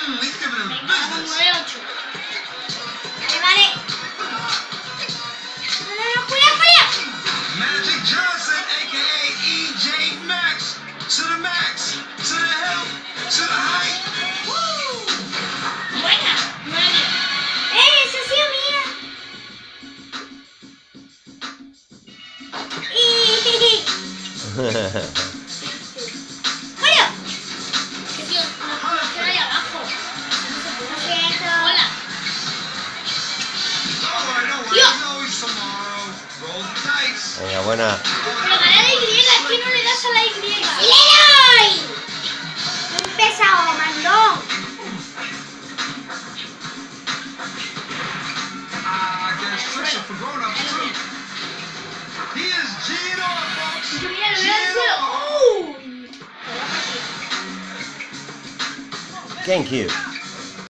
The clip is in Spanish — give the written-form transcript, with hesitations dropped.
He's giving him Venga, vamos, business. 9-8. Vale. No, cuidado, cuidado. Magic Johnson, aka EJ Max. To the max. To the hill. To the height. Buena. 9-10. Esa ha sido mía. ¡Julio! Que tío, no queda ahí abajo. Lo siento. Hola. Don't worry. There's always tomorrow. Roll the dice. Venga, buena. Pero dale a la Y, es que no le das a la Y. ¡Y le doy! Muy pesado, mandón. There's pressure for grown-ups too. He is G'd up, folks. Yo mira, lo veo G'd al suelo. up. ¡Uy! Gamecube.